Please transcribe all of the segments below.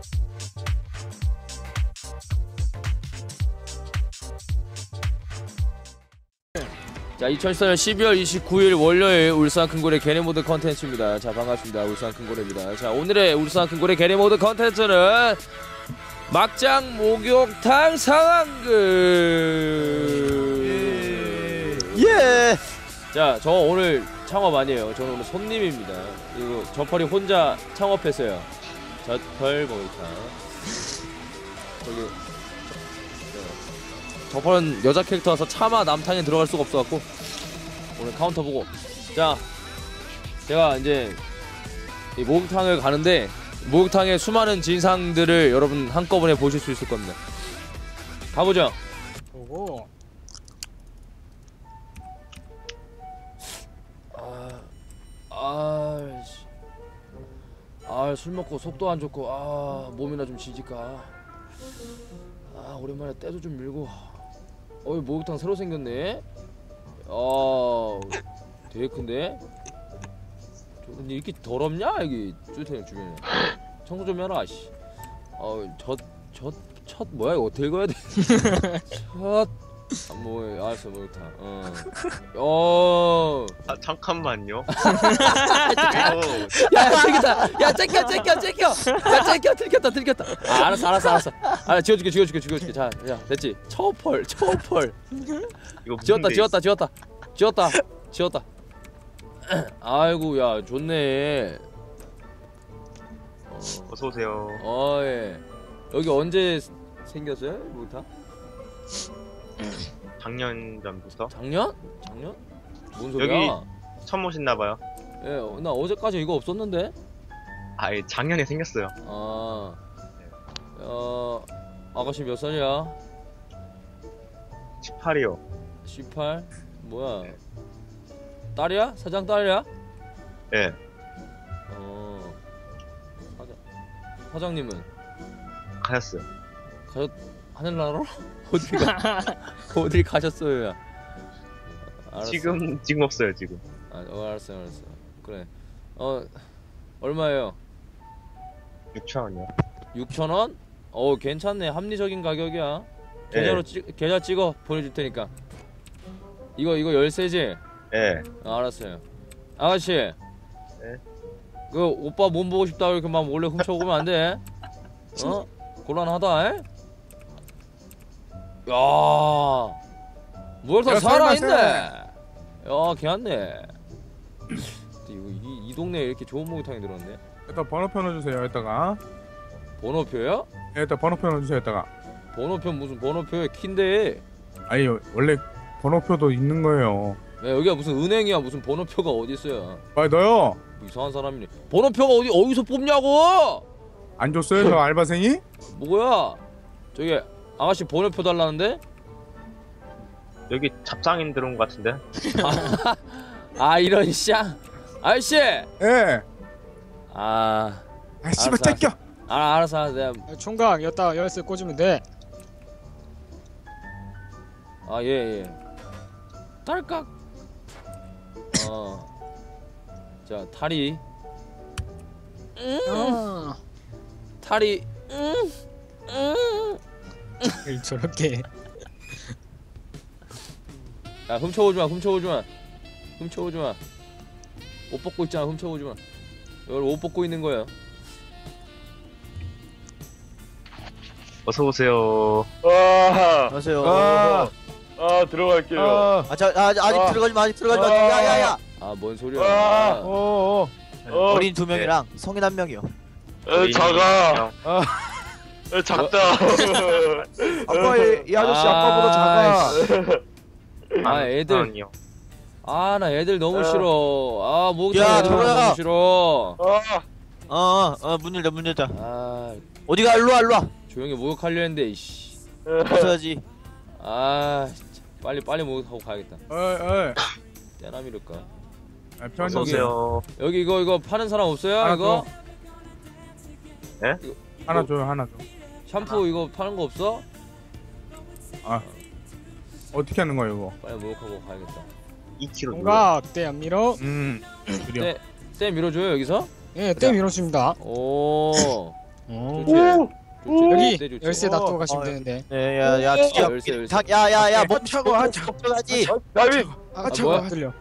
자, 2014년 12월 29일 월요일 울산 큰고래 게리모드 컨텐츠입니다. 자, 반갑습니다. 울산 큰고래입니다. 자, 오늘의 울산 큰고래 게리모드 컨텐츠는 막장 목욕탕 상황극. 예. 자, 저 오늘 창업 아니에요. 저는 오늘 손님입니다. 그리고 저펄이 혼자 창업했어요. 저펄 목욕탕. 저기 저펄은 여자 캐릭터라서 차마 남탕에 들어갈 수가 없어갖고 오늘 카운터 보고. 자, 제가 이제 이 목욕탕을 가는데 목욕탕의 수많은 진상들을 여러분 한꺼번에 보실 수 있을 겁니다. 가보죠. 오고. 술 먹고 속도 안 좋고 몸이나 좀 지질까. 오랜만에 때도 좀 밀고. 목욕탕 새로 생겼네. 되게 큰데. 근데 이렇게 더럽냐 여기 쭈태형 주변에. 청소 좀 해라. 씨. 첫 뭐야 이거 어떻게 읽어야 돼? 알았어 목욕탕. 잠깐만요. 야 째껴 들켰다. 알았어. 지워줄게. 자, 됐지. 처펄. 이거 지웠다. 아이고, 야, 좋네. 어서 오세요. 예. 여기 언제 생겼어요, 목욕탕? 작년 전부터. 작년? 뭔 소리야? 여기 처음 오셨나봐요. 예, 나 어제까지 이거 없었는데? 예, 작년에 생겼어요. 아가씨 몇 살이야? 18이요. 18? 뭐야? 네. 딸이야? 사장 딸이야? 예. 사장님은? 가셨어요. 하늘나라로? 어디 가셨어요? 야. 알았어. 지금 없어요 지금. 알았어. 그래. 얼마예요? 6,000원이요. 6,000원? 괜찮네. 합리적인 가격이야. 계좌 찍어 보내줄 테니까. 이거 열쇠지? 예. 알았어요. 아가씨. 네. 그 오빠 몸 보고 싶다 이렇게 막 몰래 훔쳐오면 안 돼. 곤란하다. 에? 야, 목욕탕 살아있네. 야, 개왔네. 이 동네에 이렇게 좋은 목욕탕이 들었네. 일단 번호표 넣어주세요. 이따가. 번호표요? 일단 번호표 넣어주세요. 이따가. 번호표 무슨 번호표에 킨데? 아니 원래 번호표도 있는 거예요. 야, 여기가 무슨 은행이야? 무슨 번호표가 어디 있어요? 빨리 넣어요. 이상한 사람이네. 번호표가 어디서 뽑냐고? 안 줬어요 저 알바생이? 뭐야? 저기 아가씨 번호표 달라는데? 여기 잡상인 들어온 것 같은데. 이런 쌍. 아저씨. 예. 씨발 째껴. 알았어. 내가 총각 여기다 열쇠 꽂으면 돼. 예. 딸깍. 자, 탈이. 탈이. 저렇게. 야, 훔쳐오지 마. 옷 벗고 있잖아. 훔쳐오지 마. 여기 옷 벗고 있는 거야. 어서 오세요. 안녕하세요. 들어갈게요. 아직 들어가지 마. 야야야. 뭔 소리야? 어린 2명이랑 성인 1명이요. 작아. 작다. 아빠 이 아저씨 아빠보다 작아. 애들. 나 애들 너무 싫어. 목욕탕 야, 애들 너무 싫어. 문 열자. 어디가? 일로 와. 조용히 목욕하려 했는데 이씨. 벗어야지. 빨리 목욕하고 가야겠다. 때나 미를까? 어서 오세요. 여기 이거 파는 사람 없어요? 이거? 예? 하나 줘요. 샴푸 이거 파는 거 없어? 어떻게 하는 거야 이거? 빨리 목욕하고 가야겠다. 2kg. 총각 때 안 밀어? 그래요. 때 밀어줘요 여기서? 예, 때 밀어줍니다. 오. 오. 좋지. 대대 좋지. 열쇠 놔두고 가시면 어, 되는데. 야야야 오! 드디어 열쇠, 열쇠. 야야야 멈추고 걱정하지. 나비. 아, 뭐야? 안 들려.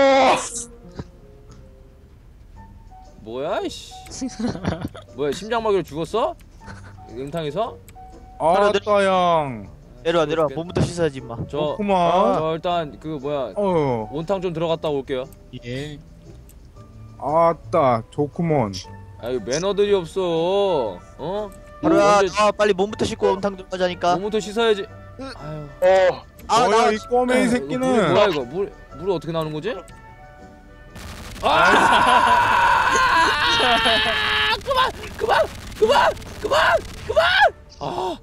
뭐야 이씨. 뭐야 심장마비로 죽었어? 응탕에서? 아따양. 내려와 몸부터 씻어야지 임마. 저 그만. 일단 그 뭐야 어. 온탕 좀 들어갔다 올게요. 예. 아따 좋구먼. 아유 매너들이 없어. 어? 하루야 언제 빨리 몸부터 씻고 온탕 좀 하자니까. 몸부터 씻어야지. 아유. 뭐야 이 꼬맹이 이거 새끼는. 물이 뭐야 이거 물이 어떻게 나오는 거지? 그만 아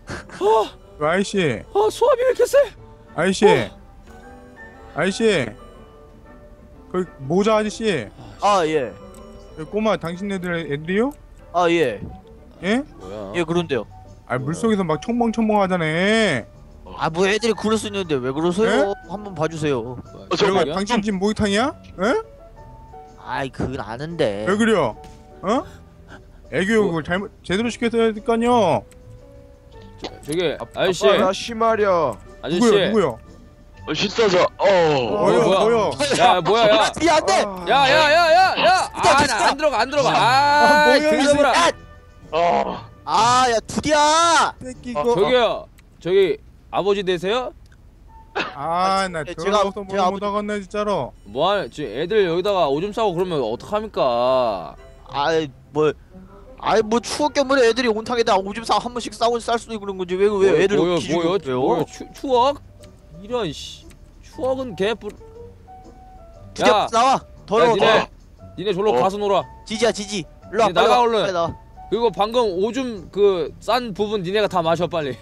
아이씨. 수압이 왜 이렇게 세? 아이씨. 아이씨. 그 모자 아저씨. 아 예. 그 꼬마 당신네들 애들이요? 아 예. 예? 뭐야? 예 그런데요. 아 물속에서 막 첨벙첨벙 하잖아. 아 뭐 애들이 그럴 수 있는데 왜 그러세요? 한번 봐주세요. 뭐야, 내가 저기요? 당신 집 목욕탕이야? 에? 아이 그건 아는데. 왜 그려? 어? 애교육을 잘못 제대로 시켰어야 될까요? 저기 아저씨 나 심하려. 아저씨 누구요? 씻어서. 뭐요? 야 뭐야 야 이 안돼. 야야야야야 나 안 들어가 아 뭐야, 들려보라 아야 두디야. 새끼 어, 이거. 저기 아버지 되세요? 아나 제가- 더러워서 제가 못 하겠네 진짜로. 뭐하냐 지금 애들 여기다가 오줌 싸고 그러면 어떡합니까? 아이 뭐 추억 때문에 애들이 온탕에다 오줌 한 번씩 쌀 수도 있고 그런 거지 왜 애들 뭐요 기죽여요? 추억? 이런 씨 추억은 개뿔 두디야 나와. 더러워. 니네 졸로 가서 놀아. 지지야 지지. 일로 와 이제 빨리 나가, 와, 얼른. 빨리 나와. 그리고 방금 오줌 그 싼 부분 니네가 다 마셔 빨리.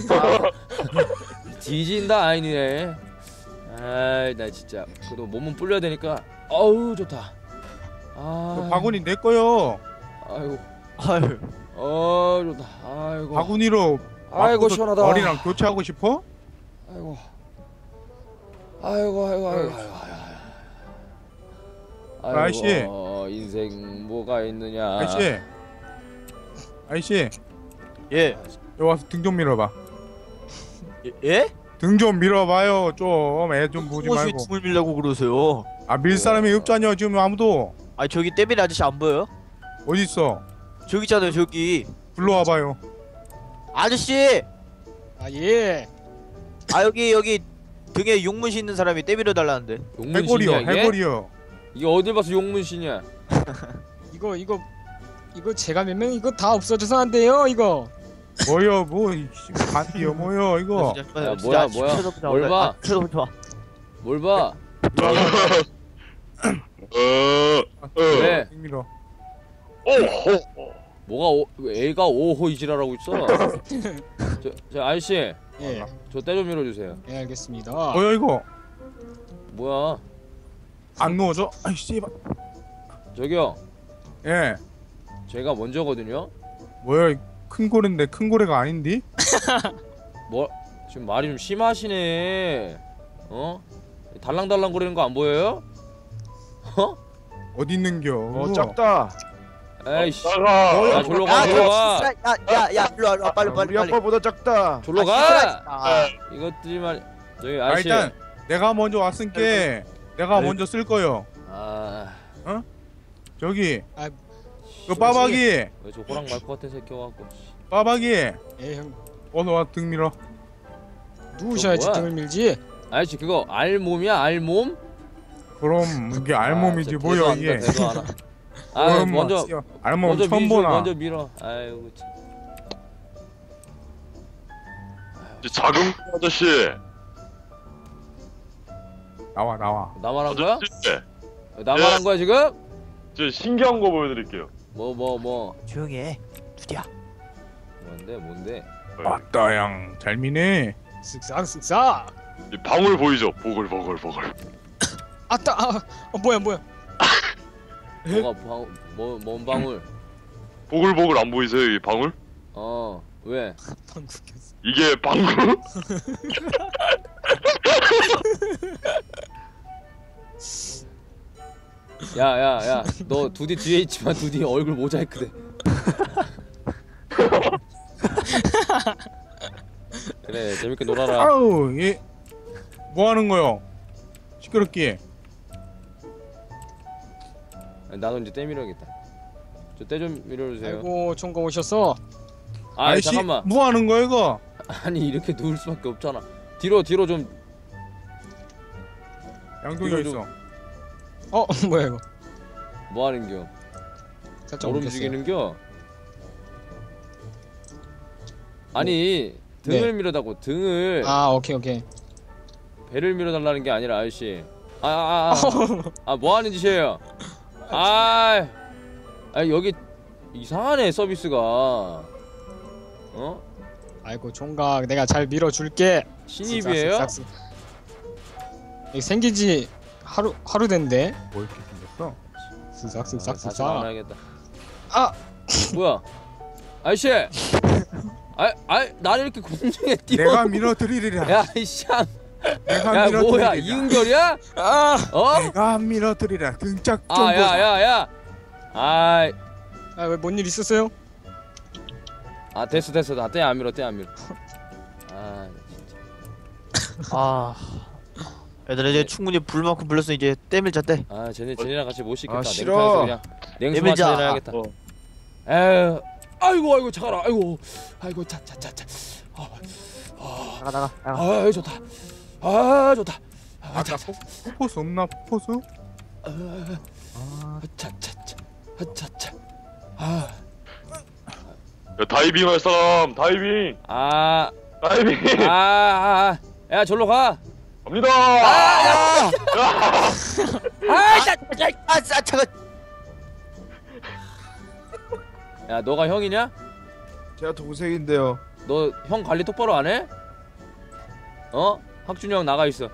뒤진다 아이니네. 아이 나 진짜 그래도 몸은 불려야 되니까. 어우 좋다. 그 아 바구니 내 거요. 아이고 아유. 좋다. 아이고 바구니로 아이고 바꿔서 시원하다. 어리랑 교체하고 싶어? 아이고 아이씨. 인생 뭐가 있느냐. 아이씨 예. 여기 와서 등 좀 밀어봐. 예? 등 좀 밀어봐요. 좀 애 좀 보지 무엇이 말고. 등을 밀려고 그러세요? 아 밀 사람이 없잖여 지금 아무도. 아 저기 떼비리 아저씨 안 보여요? 어디 있어? 저기 있잖아요 저기. 불러와봐요. 아저씨. 아 예. 아 여기 등에 용문 싣는 사람이 떼비려 달라는데. 용문신이야 해골이요 이게? 해골이요. 이게 어딜 봐서 용문신이야. 이거 제가 몇 명 이거 다 없어져서 안 돼요 이거. 뭐요 뭐 반디요 뭐요 이거. 야, 뭐야. 뭘 봐? 쳐다보지 뭘 봐? 왜? 등 밀어. 왜 애가 오호 이지라라고 있어? 저 아저씨 예. 저 때 좀 밀어주세요. 예 알겠습니다. 뭐야 이거? 뭐야? 안 누워져? 아이 씨발. 저기요 예. 제가 먼저거든요. 뭐야 큰 고래인데 큰 고래가 아닌디? 뭐 지금 말이 좀 심하시네. 어? 달랑달랑 거리는 거 안 보여요? 어? 어디 있는겨? 작다. 에이씨. 나가. 야 졸로 가 졸로 가. 야야야 일로 와 빨리 우리 아빠보다 작다. 졸로 가. 이것들이 말 저기 아 아저씨. 일단 내가 먼저 왔으니까 내가 먼저 쓸 거요. 아. 저기 아, 그 빠박이 왜 저 호랑 말 것 같은 새끼 와갖고. 빠박이 예 형. 어서 와 등 밀어. 누우셔야지 뭐야? 등을 밀지. 아저씨 그거 알몸이야 알몸? 그럼 이게 알몸이지 진짜 뭐야 대도 안 이게. 돼, 대도 안 와. 아 그럼 먼저 뭐, 알몸 처음 보나. 먼저 밀어. 아이고 참. 작은 아저씨. 나와. 나만 한 거야? 아저씨. 나만 한 거야 지금? 저 신기한 거 보여드릴게요. 뭐 조용히 해 두디야. 뭔데? 아따양 잘 미네. 쓱싹. 이 방울 보이죠? 보글. 아따. 뭐야. 뭐가 뭔 방울? 보글 안 보이세요? 이 방울? 왜? 방구 꼈어. 이게 방울? 야 너 두디 뒤에 있지만 두디 얼굴 모자이크 돼. 그래 재밌게 놀아라. 아우 뭐 하는 거요? 시끄럽게. 나도 이제 때 밀어야겠다. 저 때 좀 밀어주세요. 아이고 총각 오셨어. 아 잠깐만. 뭐 하는 거야 이거? 아니 이렇게 누울 수밖에 없잖아. 뒤로 좀. 양동이 이거 있어. 뭐야 이거? 뭐 하는겨? 살짝 뭘 옮겼어요. 움직이는겨? 아니 등을 네. 밀어다고 등을 아 오케이. 배를 밀어달라는 게 아니라 아저씨. 뭐 하는 짓이에요? 아 여기 이상하네 서비스가. 어? 아이고 총각 내가 잘 밀어줄게. 신입이에요? 쓱싹쓱싹쓱. 여기 생긴지 하루 됐는데. 뭐 이렇게 생겼어? 다시 쓱싹쓱싹쓱싹. 만나야겠다. 아! 뭐야? 아저씨! 나를 이렇게 공중에 띄워. 내가 밀어드리리라. 야, 이샹. 내가 야, 밀어드리리라. 뭐야? 이은결이야? 아! 어? 내가 밀어드리라. 등짝 좀 아, 보자. 야. 아이. 왜 뭔 일 있었어요? 됐어. 나 때 안 밀어. 아, 아 얘들아 이제 충분히 불만큼 불렀으니 이제 떼밀자 떼. 쟤네랑 같이 못 시켰다. 아, 싫어. 그냥 냉수만 내밀자. 차려야겠다. 에휴. 아이고, 차가라. 아이고, 차. 나가 아, 좋다. 아, 좋다. 아까 포포스 없나 포포스? 차차차. 아. 야, 다이빙 할 사람 다이빙 다이빙 야, 절로 가. 갑니다. 잠깐. 야, 너가 형이냐? 제가 동생인데요. 너 형 관리 똑바로 안 해? 학준이 형 나가 있어.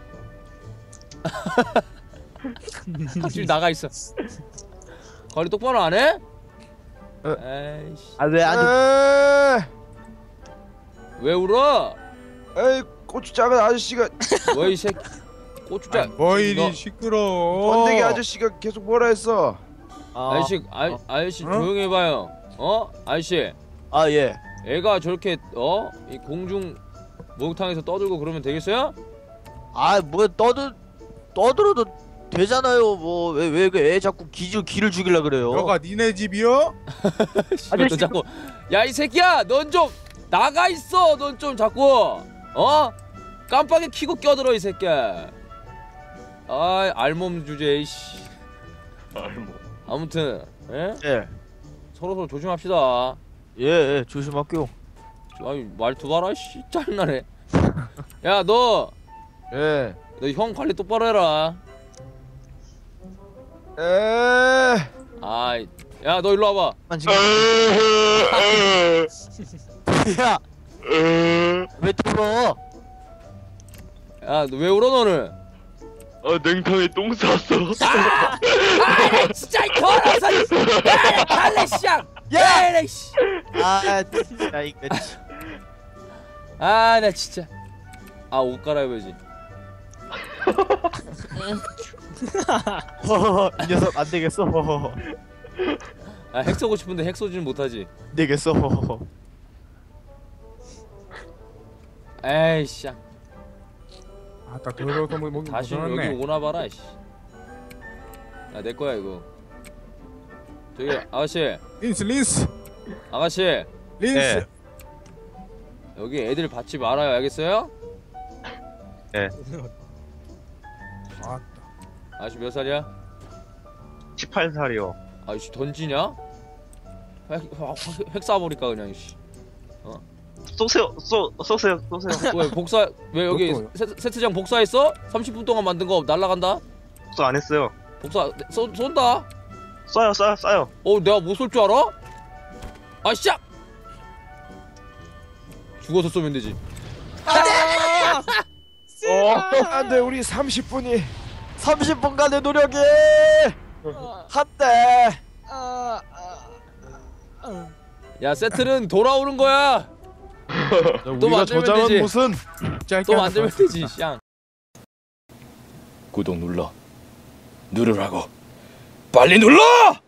학준이 나가 있어. 관리 똑바로 안 해? 에이씨. 왜 안 돼? 왜 울어? 에이 고추 작은 아저씨가 뭐 이 새끼. 고추장. 뭐 이리 너- 시끄러워. 번데기 아저씨가 계속 뭐라 했어. 아저씨 어? 조용히 해봐요. 아저씨. 예. 애가 저렇게 이 공중 목욕탕에서 떠들고 그러면 되겠어요? 뭐 떠들어도 되잖아요. 뭐 왜 그 애 자꾸 기를 죽이려 그래요? 너가 니네 집이요? 너 자꾸 야 이 새끼야 넌 좀 나가 있어. 넌 좀 자꾸 깜빡이 켜고 껴들어 이 새끼야. 알몸 주제 이씨. 아무튼 예. 서로 조심합시다. 예, 조심할게요. 아니 말투 봐라 씨 짜증나네. 야 너 예. 형 관리 똑바로 해라. 야 너 일로 와봐. 야, 왜 울어? 야 너 왜 울어 너는? 냉탕에 똥 쌌어. 나 진짜 이 더러워서 야 갈래 씨야. 야 씨. 진짜 이거. 나 진짜 옷 갈아입어야지. 이 녀석 안 되겠어. 핵 쏘고 싶은데 핵 쏘지는 못하지. 안 되겠어. 에이씨. 아따 더러워서 뭐 다시 여기 네 오나 봐라 씨. 야 내 거야 이거. 저기 아가씨. 린스 아가씨 린스. 여기 애들 받지 말아요 알겠어요? 아따. 아가씨 몇 살이야? 18살이요. 아이씨 던지냐? 핵 쏴버릴까 그냥 씨. 쏘세요. 왜 복사 왜 여기 그것도요? 세트장 복사했어? 30분 동안 만든 거 날라간다? 쏘 안 했어요. 복사 쏜다? 쏴요. 내가 못 쏠 줄 알아? 씨! 죽어서 쏘면 되지. 안돼 우리 30분이 30분간의 노력이 한대. 야 세트는 돌아오는 거야. 또 우리가 만들면 저장한 되지. 곳은 짧게 또 하나 만들면 더. 되지 샹. 구독 눌러 누르라고 빨리 눌러!